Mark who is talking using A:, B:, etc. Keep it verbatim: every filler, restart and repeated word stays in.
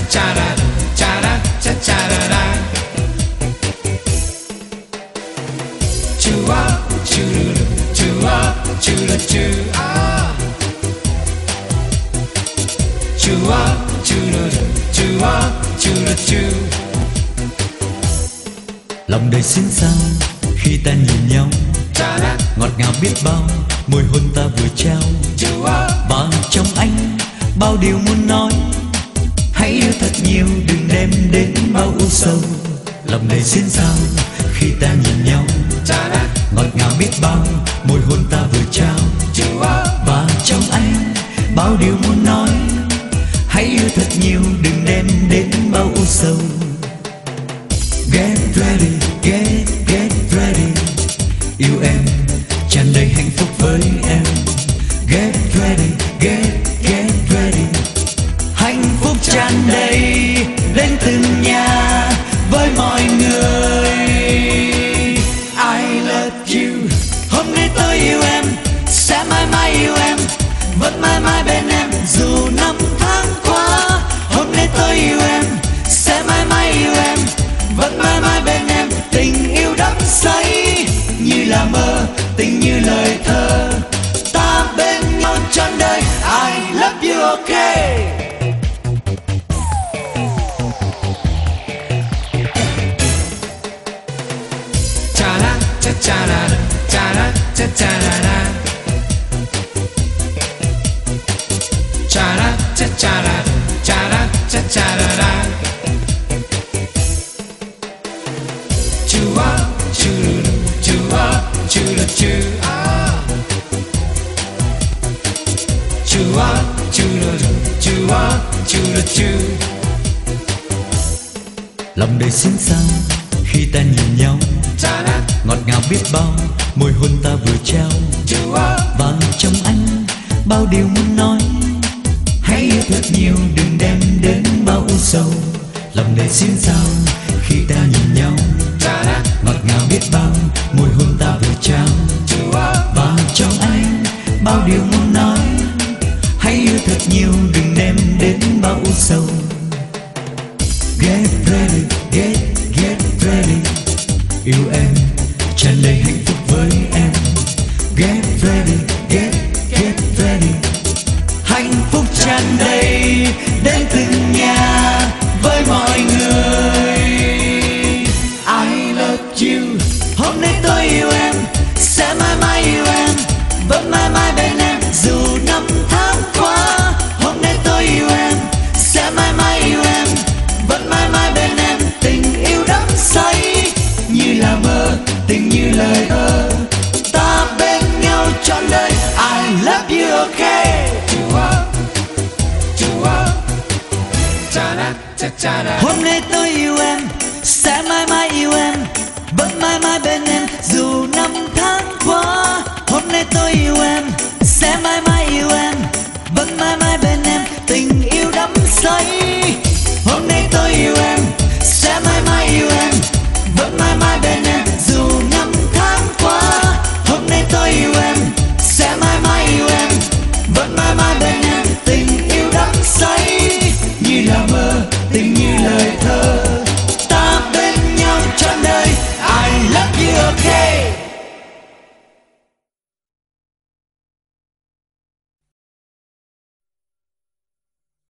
A: cha ra cha ra cha cha ra ra. Chua chua chua chua chua ah. Chua chua chua chua chua.
B: Lòng đầy xinh xao khi ta nhìn nhau, ngọt ngào biết bao môi hôn ta vừa trao. Và trong anh bao điều muốn nói, hãy yêu thật nhiều đừng đem đến bao u sầu. Lòng đầy xinh xao khi ta nhìn nhau, ngọt ngào biết bao môi hôn ta vừa trao. Và trong anh bao điều muốn nói, hãy yêu thật nhiều đừng đem đến bao u sầu. Get ready, get, get ready. Yêu em, tràn đầy hạnh phúc với em. Get ready, get, get ready. Hạnh phúc tràn đầy lên từng nhà với mọi người. I love you. Hôm nay tôi yêu em, sẽ mãi mãi yêu em, vẫn mãi mãi bên em dù năm tháng qua. Hôm nay tôi yêu em, sẽ mãi mãi yêu em, vẫn mãi mãi bên em. Tình yêu đắm say như là mơ, tình như lời thơ, ta bên nhau trọn đời. I love you, okay.
A: Cha ra cha cha ra cha ra cha cha ra ra. Cha ra cha cha ra cha ra cha cha ra ra. Chua chua chua chua chua ah. Chua chua chua chua chua.
B: Lòng đầy xinh xao khi ta nhìn nhau, ngọt ngào biết bao môi hôn ta vừa trao. Và trong anh bao điều muốn nói, hãy yêu thật nhiều đừng đem đến bao u sầu. Lòng đầy xinh xao khi ta nhìn nhau, ngọt ngào biết bao môi hôn ta vừa trao. Và trong anh bao điều muốn nói, hãy yêu thật nhiều đừng đem đến bao u sầu. Get ready, get, get ready. Yêu em, tràn đầy hạnh phúc với em. Get ready, get, get ready. Hạnh phúc tràn đầy đến từng nhà với mọi người. I love you. Hôm nay tôi yêu em, sẽ mãi mãi yêu em, vẫn mãi mãi bên em dù năm tháng qua. Hôm nay tôi yêu em, sẽ mãi mãi yêu em, vẫn mãi mãi bên em. Tình yêu đắm say như là mơ, tình như lời thơ, ta bên nhau trọn đời. I love you, okay.
A: Chua chua cha ra cha cha ra.
B: Hôm nay tôi yêu em, sẽ mãi mãi yêu em, vẫn mãi mãi bên em dù năm tháng qua. Hôm nay tôi yêu em, sẽ mãi mãi yêu em, vẫn mãi mãi bên em. Tình yêu đắm say